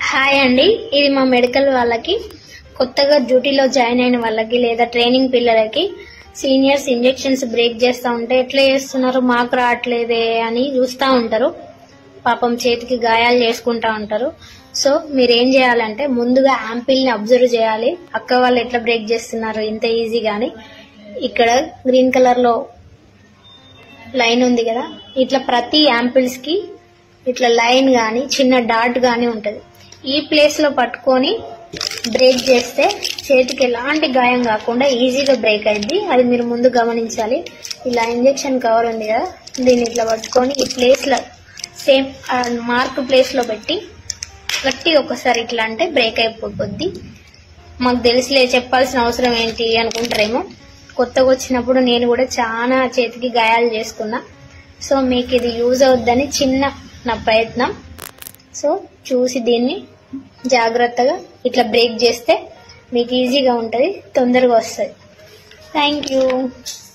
Hi అండి, ఇది మా మెడికల్ వాళ్ళకి, కొత్తగా డ్యూటీలో జాయిన్ అయిన వాళ్ళకి లేదా ట్రైనింగ్ పిల్లలకి సీనియర్స్ ఇంజెక్షన్స్ బ్రేక్ చేస్తూ ఉంటే ఎట్లా చేస్తున్నారు, మాకు రావట్లేదే అని చూస్తూ ఉంటారు. పాపం చేతికి గాయాలు చేసుకుంటా ఉంటారు. సో మీరేం చేయాలంటే ముందుగా యాంపిల్ని అబ్జర్వ్ చేయాలి. అక్క వాళ్ళు ఎట్లా బ్రేక్ చేస్తున్నారు ఇంత ఈజీగాని. ఇక్కడ గ్రీన్ కలర్ లో లైన్ ఉంది కదా, ఇట్లా ప్రతి యాంపిల్స్ కి ఇట్లా లైన్ గాని చిన్న డాట్ గాని ఉంటది. ఈ ప్లేస్ లో పట్టుకొని బ్రేక్ చేస్తే చేతికి ఎలాంటి గాయం కాకుండా ఈజీగా బ్రేక్ అయింది. అది మీరు ముందు గమనించాలి. ఇలా ఇంజెక్షన్ కవర్ ఉంది కదా, దీన్ని ఇట్లా పట్టుకొని ఈ ప్లేస్ లో సేమ్ మార్క్ ప్లేస్ లో పెట్టి గట్టి ఒకసారి ఇట్లా అంటే బ్రేక్ అయిపోద్ది. మాకు తెలిసిలే, చెప్పాల్సిన అవసరం ఏంటి అనుకుంటారేమో. కొత్తగా వచ్చినప్పుడు నేను కూడా చాలా చేతికి గాయాలు చేసుకున్నా. సో మీకు ఇది యూజ్ అవుద్దని చిన్న నా ప్రయత్నం. సో చూసి దీన్ని జాగ్రత్తగా ఇట్లా బ్రేక్ చేస్తే మీకు ఈజీగా ఉంటుంది, తొందరగా వస్తుంది. Thank you.